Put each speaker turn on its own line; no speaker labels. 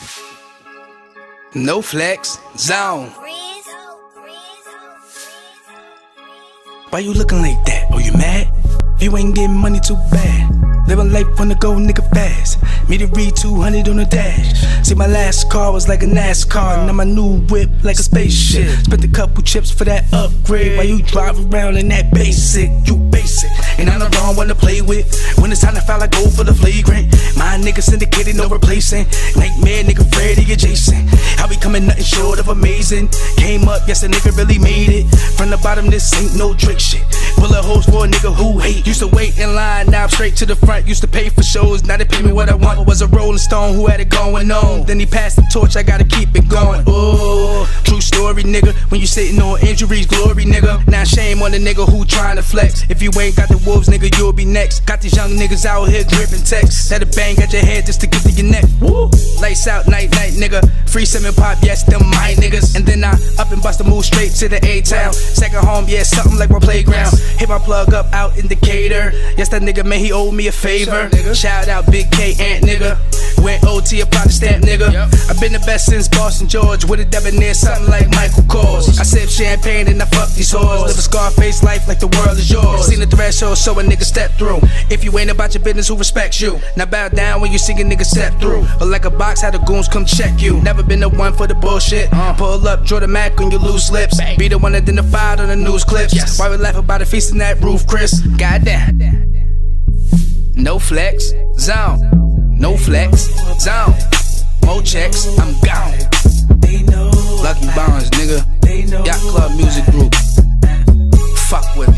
No flex zone. Why you looking like that? Oh, you mad? If you ain't getting money, too bad. Living life on the go, nigga, fast. Me to read 200 on the dash. See, my last car was like a NASCAR. Now my new whip like a spaceship. Spent a couple chips for that upgrade. While you drive around in that basic, you basic. And I'm the wrong one to play with. When it's time to foul, I go for the flagrant. My nigga syndicated, no replacing. Nightmare, nigga, Freddy adjacent. I be coming nothing short of amazing. Came up, yes, a nigga really made it. From the bottom, this ain't no trick shit. Bullet holes for a nigga who hate. Used to wait in line, now I'm straight to the front. Used to pay for shows, now they pay me what I want. Was a Rolling Stone who had it going on. Then he passed the torch, I gotta keep it going. Oh, true story, nigga. When you sitting on injuries, glory, nigga. Now shame on the nigga who tryna flex. If you ain't got the wolves, nigga, you'll be next. Got these young niggas out here gripping texts. Let a bang at your head just to get to your neck. Woo. Lights out, night, night, nigga. Free semen pop, yes, them my niggas. And then I up and bust a move straight to the A-town. Second home, yeah, something like my playground. Hit my plug up out in Decatur. Yes, that nigga, man, he owed me a favor. Shout out Big K Ant, nigga. Went OT, apply the stamp, nigga. I've been the best since Boston George. With a debonair, something like Michael Kors. I sip champagne and I fuck these whores. Live a Scarface life like the world is yours. Seen the threshold, so a nigga step through. If you ain't about your business, who respects you? Now bow down when you see a nigga step through. But like a box, how the goons come check you. Never been the one for the bullshit. Pull up, draw the Mac on your loose lips. Be the one identified on the news clips. Why we laugh about a feast in that roof, Chris? Goddamn. No flex zone. No flex zone. More checks, I'm gone. Lucky Bonds, nigga. Yacht Club Music Group. Fuck with